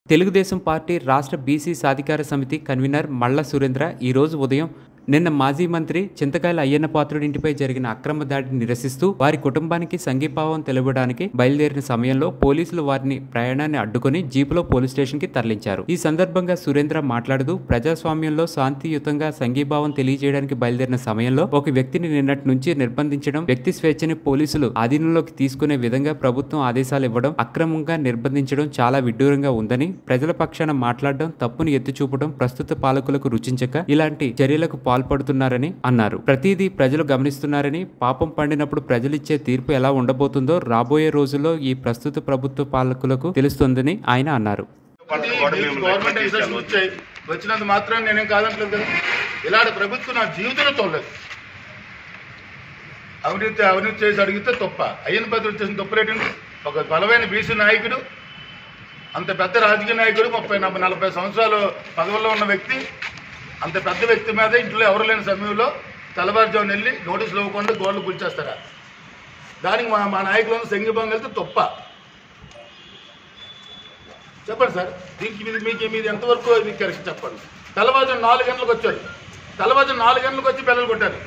Telugu Desam party రాష్ట్ర BC సాధికార సమితి కన్వీనర్ మల్ల సురేంద్ర ఈ రోజు ఉదయం నిన్న మాజీ మంత్రి చింతకాయల అయ్యన్న పాత్రుడి ఇంటిపై జరిగిన అక్రమ దాడిని నిరసిస్తూ వారి కుటుంబానికి సంఘీభావం తెలుపడానికి బయలుదేరిన సమయంలో పోలీసులు వారిని ప్రయాణాన్ని అడ్డుకొని జీపులో పోలీస్ స్టేషన్ కి తరలించారు। ఈ సందర్భంగా సురేంద్ర మాట్లాడుతూ ప్రజాస్వామ్యంలో శాంతియుతంగా సంఘీభావం తెలియజేయడానికి బయలుదేరిన సమయంలో ఒక వ్యక్తిని నిన్నటి నుంచి నిర్బంధించడం, వ్యక్తి స్వేచ్ఛని పోలీసులు ఆధీనంలోకి తీసుకునే విధంగా ప్రభుత్వం ఆదేశాలు ఇవ్వడం, అక్రమంగా నిర్బంధించడం చాలా విడ్డూరంగా ఉందని, ప్రజల పక్షాన మాట్లాడడం, తప్పును ఎత్తి చూపడం ప్రస్తుత పాలకులకు రుచించక ఇలాంటి చర్యలకు పాల్పడుతున్నారని అన్నారు। ప్రతిదీ ప్రజలు గమనిస్తున్నారని, పాపం పండినప్పుడు ప్రజలిచ్చే తీర్పు ఎలా ఉండబోతుందో రాబోయే రోజుల్లో ఈ ప్రస్తుత ప్రభుత్వ పాలకులకు తెలుస్తుందని ఆయన అన్నారు। వచ్చినంత మాత్రం నేనేం కాదంటలేదు కదా, ఇలాంటి ప్రభుత్వం నా జీవితంలో చూడలేదు। అవినీతి చేసి అడిగితే తప్ప, అయ్యన్న పాత్రుడు చేసిన తప్పులేటండి। ఒక బలమైన బీసీ నాయకుడు, అంత పెద్ద రాజకీయ నాయకుడు, 30-40 సంవత్సరాలు పదవుల్లో ఉన్న వ్యక్తి, అంత పెద్ద వ్యక్తి మీద ఇంట్లో ఎవరు లేని సమయంలో తెల్లవారుజామున వెళ్ళి నోటీసులు ఇవ్వకుండా గోడలు కూల్చేస్తారా? దానికి మా నాయకులను సంఘీభావం వెళ్తే తప్ప చెప్పండి సార్। దీనికి మీది ఎంతవరకు ఇది కరెక్ట్ చెప్పండి। తెల్లవారుజామున 4 గంటలకు వచ్చారు, తెల్లవారుజామున 4 గంటలకు వచ్చి పిల్లలు కొట్టారు।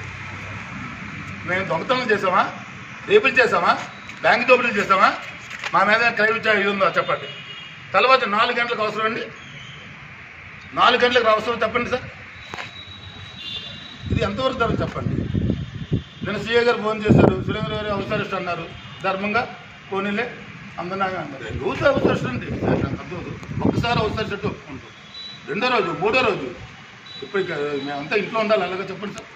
మేము దొంగతనం చేసామా, రేపులు చేసామా, బ్యాంక్ దోపిడీలు చేసామా? మా మీద క్రైమ్ ఇది ఉందో చెప్పండి। తెల్లవారుజామున 4 గంటలకు అవసరం అండి, 4 గంటలకు అవసరం చెప్పండి సార్। ఇది ఎంతవరకు ధర చెప్పండి। నేను సీఏ గారు ఫోన్ చేశారు, సురేంద్ర గారు అవసరస్ట్ అన్నారు, ధర్మంగా పోనీలే అందరినాగా అన్నారు। రోజు అవసరస్ట్ అండి, ఒక్కసారి అవసరస్ట్ ఒప్పుకుంటాం, రెండో రోజు, మూడో రోజు, ఇప్పుడు మేమంతా ఇంట్లో ఉండాలి అలాగే చెప్పండి సార్।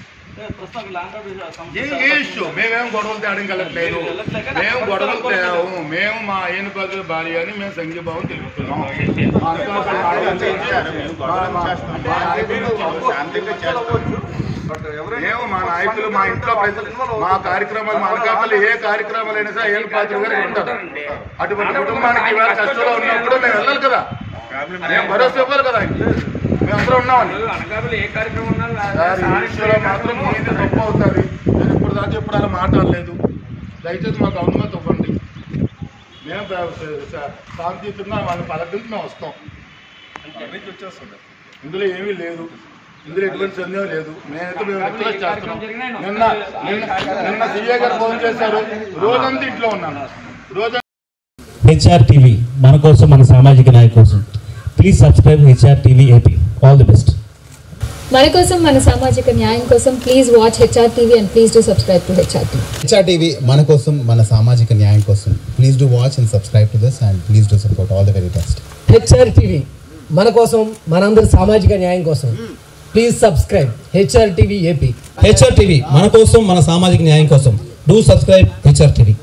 ఏ ఇష్యూ మేమేం గొడవలు తేడం కలగట్లేదు, మేము గొడవలు తేము, మేము మా అయ్యన్న పాత్రుడి భార్య అని మేము సంఘీభావం తెలుపుతున్నాం। మేము మా నాయకులు మా ఇంట్లో మా కార్యక్రమాలు, మా అనకాపల్లి ఏ కార్యక్రమాలు అయినా సరే అయ్యన్న పాత్రుడు గారు ఉంటారు। అటువంటి కుటుంబానికి ఇవాళ కష్టంలో ఉన్నప్పుడు మేము వెళ్ళాలి కదా, మేము భరోసా ఇవ్వాలి కదా, మేమందరూ ఉన్నామని। మాత్రం ఇది తప్పు అవుతుంది, నేను ఇప్పుడు దాకా ఎప్పుడు అలా మాట్లాడలేదు, దయచేసి మాకు అనుమతి ఇవ్వండి। మేము శాంతియుతంగా వాళ్ళని పలకరించి మేము వస్తాం, ఇందులో ఏమీ లేదు, ఇందులో ఎటువంటి సందేహం లేదు। నేనైతే మేము రిక్వెస్ట్ చేస్తున్నాం। నిన్న సీఏ గారు ఫోన్ చేశారు, రోజంతా ఇంట్లో ఉన్నాను, రోజు హెచ్ఆర్ టీవీ మన కోసం, మన సామాజిక నాయకుల కోసం। Please subscribe HR TV AP. All the best. మన కోసం, మన సామాజిక న్యాయం కోసం please watch HR TV and please do subscribe to HR TV. HR TV మన కోసం, మన సామాజిక న్యాయం కోసం। Please do watch and subscribe to this and please do support. All the very best. HR TV మన కోసం, మనందరి సామాజిక న్యాయం కోసం। Please subscribe HR TV AP. HR TV మన కోసం, మన సామాజిక న్యాయం కోసం। Do subscribe HR TV.